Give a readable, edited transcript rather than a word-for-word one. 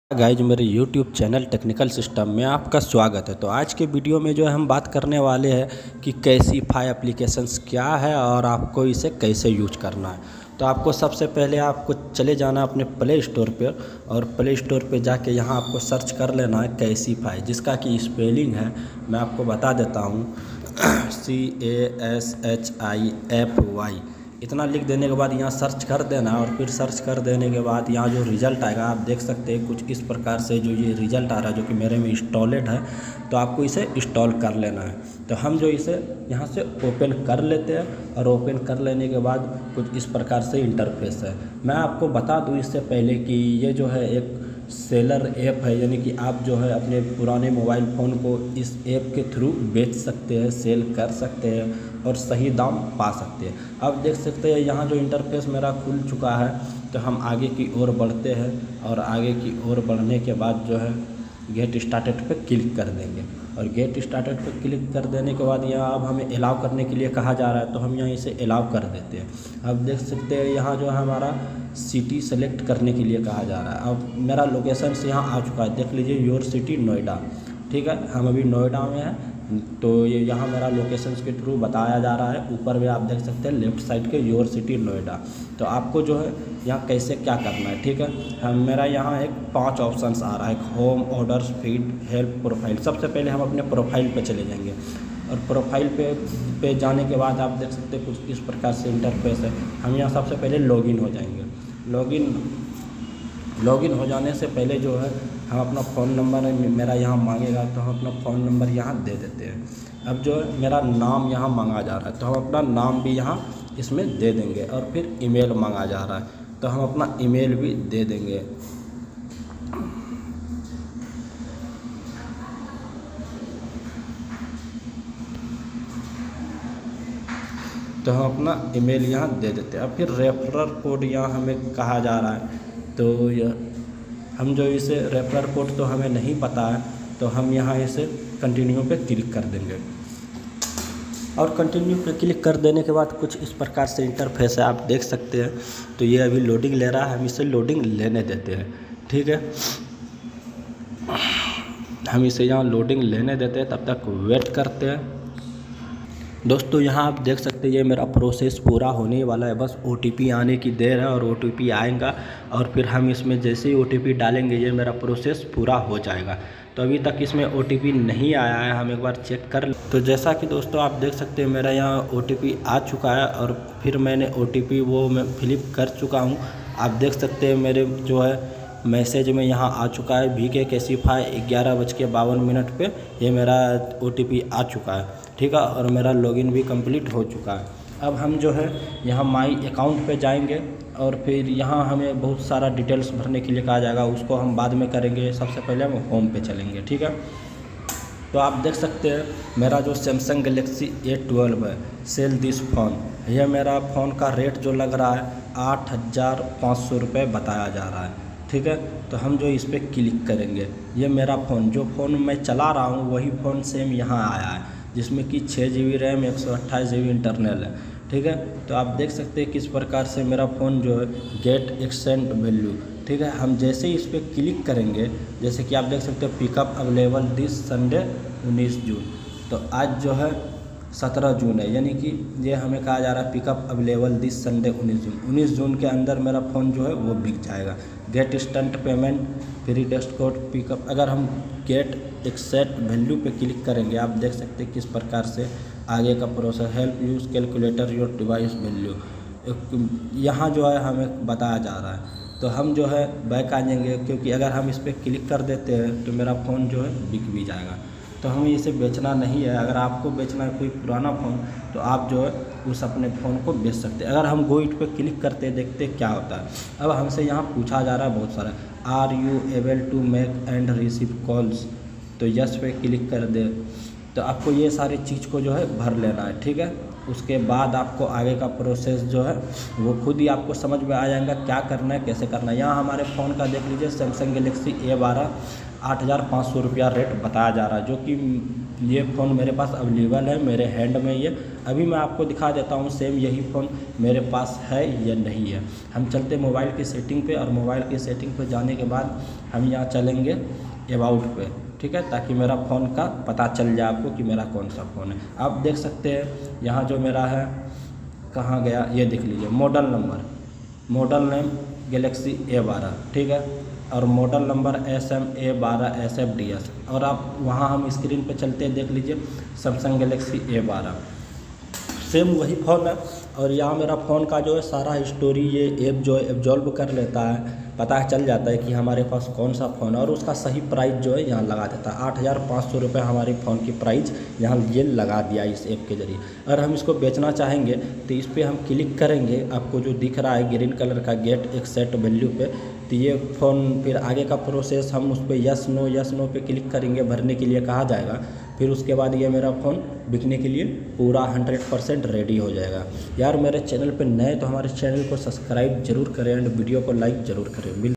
Guys मेरे YouTube channel technical system में आपका स्वागत है। तो आज के वीडियो में जो है हम बात करने वाले हैं कि कैसीफाई एप्लीकेशंस क्या है और आपको इसे कैसे यूज करना है। तो आपको सबसे पहले आपको चले जाना अपने प्ले स्टोर पर और प्ले स्टोर पे जाके यहाँ आपको सर्च कर लेना है कैसीफाई, जिसका कि स्पेलिंग है मैं आपको बता देता हूँ CASHIFY। इतना लिख देने के बाद यहाँ सर्च कर देना और फिर सर्च कर देने के बाद यहाँ जो रिज़ल्ट आएगा आप देख सकते हैं कुछ इस प्रकार से जो ये रिज़ल्ट आ रहा है, जो कि मेरे में इंस्टॉलेड है। तो आपको इसे इंस्टॉल कर लेना है। तो हम जो इसे यहाँ से ओपन कर लेते हैं और ओपन कर लेने के बाद कुछ इस प्रकार से इंटरफेस है। मैं आपको बता दूँ इससे पहले कि ये जो है एक सेलर ऐप है, यानी कि आप जो है अपने पुराने मोबाइल फ़ोन को इस ऐप के थ्रू बेच सकते हैं, सेल कर सकते हैं और सही दाम पा सकते हैं। अब देख सकते हैं यहाँ जो इंटरफेस मेरा खुल चुका है। तो हम आगे की ओर बढ़ते हैं और आगे की ओर बढ़ने के बाद जो है गेट स्टार्टेड पे क्लिक कर देंगे और गेट स्टार्टेड पे क्लिक कर देने के बाद यहाँ अब हमें अलाउ करने के लिए कहा जा रहा है, तो हम यहाँ इसे अलाउ कर देते हैं। अब देख सकते हैं यहाँ जो है हमारा सिटी सेलेक्ट करने के लिए कहा जा रहा है। अब मेरा लोकेशन से यहाँ आ चुका है, देख लीजिए योर सिटी नोएडा। ठीक है, हम अभी नोएडा में हैं। तो ये यहाँ मेरा लोकेशन के थ्रू बताया जा रहा है। ऊपर में आप देख सकते हैं लेफ़्ट साइड के योर सिटी नोएडा। तो आपको जो है यहाँ कैसे क्या करना है, ठीक है। मेरा यहाँ एक 5 ऑप्शंस आ रहा है, home, orders, feed, help, profile. सबसे पहले हम अपने प्रोफाइल पे चले जाएंगे और प्रोफाइल पे जाने के बाद आप देख सकते हैं कुछ इस प्रकार से इंटरफेस है। हम यहाँ सबसे पहले लॉगिन हो जाएंगे। लॉगिन हो जाने से पहले जो है हम अपना फ़ोन नंबर मेरा यहाँ मांगेगा, तो हम अपना फ़ोन नंबर यहाँ दे देते हैं। अब जो है मेरा नाम यहाँ मांगा जा रहा है, तो हम अपना नाम भी यहाँ इसमें दे देंगे और फिर ईमेल मांगा जा रहा है, तो हम अपना ईमेल भी दे देंगे। तो हम अपना ईमेल यहाँ दे देते हैं। अब फिर रेफरल कोड यहाँ हमें कहा जा रहा है, तो यह हम जो इसे रेफरल कोड तो हमें नहीं पता है, तो हम यहाँ इसे कंटिन्यू पे क्लिक कर देंगे और कंटिन्यू पे क्लिक कर देने के बाद कुछ इस प्रकार से इंटरफेस है, आप देख सकते हैं। तो ये अभी लोडिंग ले रहा है, हम इसे लोडिंग लेने देते हैं। ठीक है, हम इसे यहाँ लोडिंग लेने देते हैं, तब तक वेट करते हैं। दोस्तों यहाँ आप देख सकते हैं ये मेरा प्रोसेस पूरा होने वाला है, बस OTP आने की देर है और OTP आएगा और फिर हम इसमें जैसे ही OTP डालेंगे ये मेरा प्रोसेस पूरा हो जाएगा। तो अभी तक इसमें OTP नहीं आया है, हम एक बार चेक कर लें। तो जैसा कि दोस्तों आप देख सकते हैं मेरा यहाँ OTP आ चुका है और फिर मैंने OTP वो मैं फिलिप कर चुका हूँ। आप देख सकते हैं मेरे जो है मैसेज में यहाँ आ चुका है VK कैसीफाई 11:52 पे ये मेरा OTP आ चुका है। ठीक है, और मेरा लॉगिन भी कंप्लीट हो चुका है। अब हम जो है यहाँ माई अकाउंट पे जाएंगे और फिर यहाँ हमें बहुत सारा डिटेल्स भरने के लिए कहा जाएगा, उसको हम बाद में करेंगे। सबसे पहले हम होम पे चलेंगे। ठीक है, तो आप देख सकते हैं मेरा जो सैमसंग गैलेक्सी A12 है, सेल दिस फ़ोन, यह मेरा फ़ोन का रेट जो लग रहा है 8,500 रुपये बताया जा रहा है। ठीक है, तो हम जो इस पर क्लिक करेंगे ये मेरा फ़ोन, जो फ़ोन मैं चला रहा हूँ वही फ़ोन सेम यहाँ आया है, जिसमें कि 6 GB रैम 128 GB इंटरनल है। ठीक है, तो आप देख सकते हैं किस प्रकार से मेरा फ़ोन जो है गेट एक्सटेंड वैल्यू। ठीक है, हम जैसे ही इस पर क्लिक करेंगे, जैसे कि आप देख सकते हैं pickup available this Sunday 19 June. तो आज जो है 17 जून है, यानी कि ये हमें कहा जा रहा है pickup available this Sunday 19 June. 19 जून के अंदर मेरा फ़ोन जो है वो बिक जाएगा। Get instant payment, free test code, pickup. अगर हम गेट एक्सेट वैल्यू पे क्लिक करेंगे, आप देख सकते हैं किस प्रकार से आगे का process, help use calculator your device value यहाँ जो है हमें बताया जा रहा है। तो हम जो है बैक आ जाएंगे, क्योंकि अगर हम इस पर क्लिक कर देते हैं तो मेरा फ़ोन जो है बिक भी जाएगा। तो हमें इसे बेचना नहीं है। अगर आपको बेचना है कोई पुराना फ़ोन, तो आप जो है उस अपने फ़ोन को बेच सकते हैं। अगर हम गो इट पे क्लिक करते देखते क्या होता है। अब हमसे यहाँ पूछा जा रहा है बहुत सारा, are you able to make and receive calls, तो यस पे क्लिक कर दे। तो आपको ये सारी चीज़ को जो है भर लेना है। ठीक है, उसके बाद आपको आगे का प्रोसेस जो है वो खुद ही आपको समझ में आ जाएगा क्या करना है, कैसे करना है। यहाँ हमारे फ़ोन का देख लीजिए सैमसंग गैलेक्सी A12 8,500 रुपया रेट बताया जा रहा है, जो कि ये फ़ोन मेरे पास अवेलेबल है, मेरे हैंड में ये अभी मैं आपको दिखा देता हूँ सेम यही फ़ोन मेरे पास है या नहीं है। हम चलते मोबाइल की सेटिंग पे, और मोबाइल की सेटिंग पे जाने के बाद हम यहाँ चलेंगे अबाउट पे, ठीक है, ताकि मेरा फ़ोन का पता चल जाए आपको कि मेरा कौन सा फ़ोन है। आप देख सकते हैं यहाँ जो मेरा है कहाँ गया, ये देख लीजिए model number, model name Galaxy A12, ठीक है, और मॉडल नंबर SM-A12SFDS, और आप वहाँ हम स्क्रीन पे चलते हैं, देख लीजिए सैमसंग गैलेक्सी A12 सेम वही फ़ोन है। और यहाँ मेरा फ़ोन का जो है सारा हिस्टोरी ये ऐप जो है एब्जॉर्ब कर लेता है, पता चल जाता है कि हमारे पास कौन सा फ़ोन है, और उसका सही प्राइस जो है यहाँ लगा देता है। 8,500 रुपये हमारे फ़ोन की प्राइस यहाँ ये लगा दिया इस ऐप के ज़रिए। अगर हम इसको बेचना चाहेंगे तो इस पर हम क्लिक करेंगे, आपको जो दिख रहा है ग्रीन कलर का गेट एक्सेप्ट वैल्यू पे, तो ये फ़ोन फिर आगे का प्रोसेस हम उस पर यस नो पे क्लिक करेंगे, भरने के लिए कहा जाएगा। फिर उसके बाद ये मेरा फ़ोन बिकने के लिए पूरा 100% रेडी हो जाएगा। यार मेरे चैनल पे नए तो हमारे चैनल को सब्सक्राइब जरूर करें एंड वीडियो को लाइक ज़रूर करें।